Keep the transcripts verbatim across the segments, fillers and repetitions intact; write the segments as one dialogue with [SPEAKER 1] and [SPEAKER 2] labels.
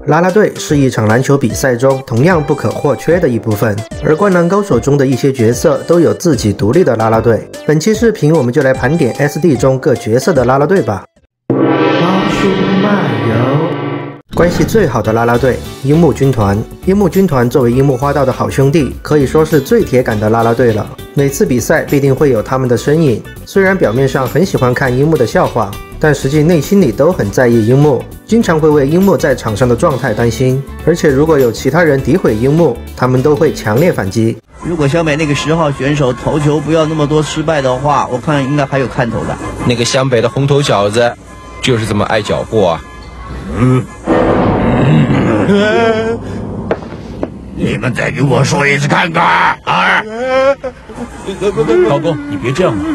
[SPEAKER 1] 啦啦队是一场篮球比赛中同样不可或缺的一部分，而《灌篮高手》中的一些角色都有自己独立的啦啦队。本期视频我们就来盘点 S D 中各角色的啦啦队吧。猫叔漫游。关系最好的啦啦队——樱木军团。樱木军团作为樱木花道的好兄弟，可以说是最铁杆的啦啦队了。每次比赛必定会有他们的身影。虽然表面上很喜欢看樱木的笑话，但实际内心里都很在意樱木，经常会为樱木在场上的状态担心。而且如果有其他人诋毁樱木，他们都会强烈反击。
[SPEAKER 2] 如果湘北那个十号选手投球不要那么多失败的话，我看应该还有看头的。
[SPEAKER 3] 那个湘北的红头小子就是这么爱搅和啊。
[SPEAKER 4] 嗯。你们再给我说一次看看啊！
[SPEAKER 5] 老公，你别这样嘛！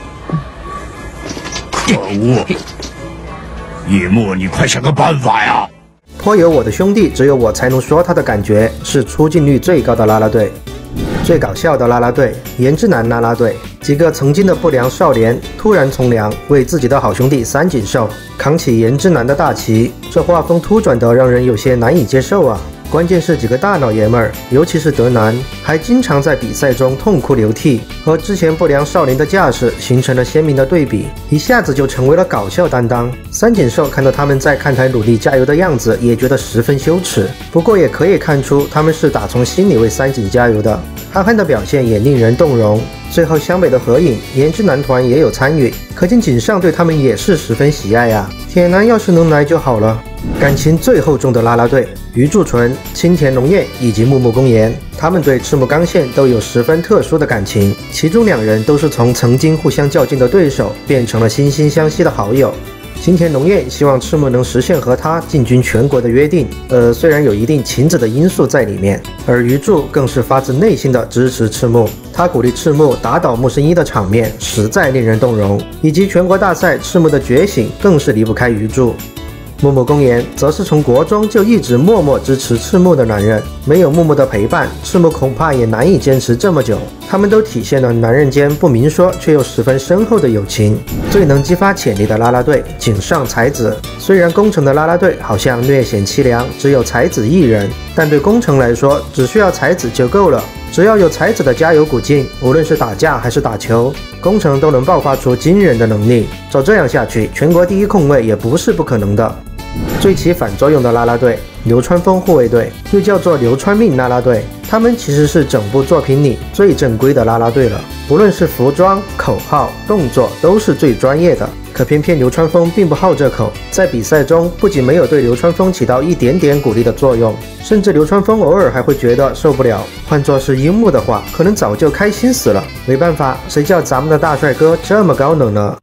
[SPEAKER 4] 可恶！一木，你快想个办法呀！
[SPEAKER 1] 颇有我的兄弟只有我才能说他的感觉，是出镜率最高的啦啦队。最搞笑的啦啦队——颜之男啦啦队，几个曾经的不良少年突然从良，为自己的好兄弟三井寿扛起颜之男的大旗，这画风突转的让人有些难以接受啊！关键是几个大老爷们儿，尤其是德南，还经常在比赛中痛哭流涕，和之前不良少年的架势形成了鲜明的对比，一下子就成为了搞笑担当。三井寿看到他们在看台努力加油的样子，也觉得十分羞耻。不过也可以看出他们是打从心里为三井加油的。憨憨的表现也令人动容。最后湘北的合影，颜之男团也有参与，可见井上对他们也是十分喜爱呀、啊。铁男要是能来就好了。感情最厚重的啦啦队，鱼柱纯、青田龙彦以及木木公彦，他们对赤木刚宪都有十分特殊的感情，其中两人都是从曾经互相较劲的对手，变成了惺惺相惜的好友。青田龙彦希望赤木能实现和他进军全国的约定，呃，虽然有一定情子的因素在里面，而鱼柱更是发自内心的支持赤木，他鼓励赤木打倒木生一的场面实在令人动容，以及全国大赛赤木的觉醒更是离不开鱼柱。木木公彦则是从国中就一直默默支持赤木的男人，没有木木的陪伴，赤木恐怕也难以坚持这么久。他们都体现了男人间不明说却又十分深厚的友情。最能激发潜力的啦啦队井上才子，虽然宫城的啦啦队好像略显凄凉，只有才子一人，但对宫城来说，只需要才子就够了。只要有才子的加油鼓劲，无论是打架还是打球，宫城都能爆发出惊人的能力。照这样下去，全国第一控卫也不是不可能的。最起反作用的啦啦队流川枫护卫队，又叫做流川命啦啦队，他们其实是整部作品里最正规的啦啦队了，不论是服装、口号、动作都是最专业的。可偏偏流川枫并不好这口，在比赛中不仅没有对流川枫起到一点点鼓励的作用，甚至流川枫偶尔还会觉得受不了。换作是樱木的话，可能早就开心死了。没办法，谁叫咱们的大帅哥这么高冷呢？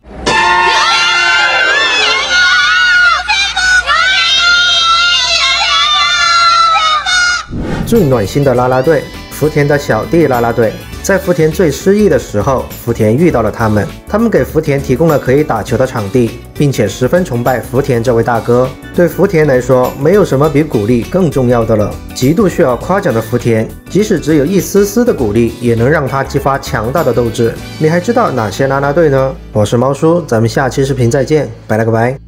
[SPEAKER 1] 最暖心的啦啦队，福田的小弟啦啦队。在福田最失意的时候，福田遇到了他们，他们给福田提供了可以打球的场地，并且十分崇拜福田这位大哥。对福田来说，没有什么比鼓励更重要的了。极度需要夸奖的福田，即使只有一丝丝的鼓励，也能让他激发强大的斗志。你还知道哪些啦啦队呢？我是猫叔，咱们下期视频再见，拜了个拜。